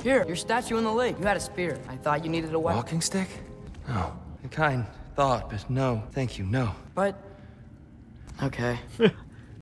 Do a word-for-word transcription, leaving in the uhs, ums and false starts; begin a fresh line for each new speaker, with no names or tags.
Here, your statue in the lake. You had a spear. I thought you needed a weapon.
Walking stick? No. A kind thought, but no. Thank you, no.
But... okay.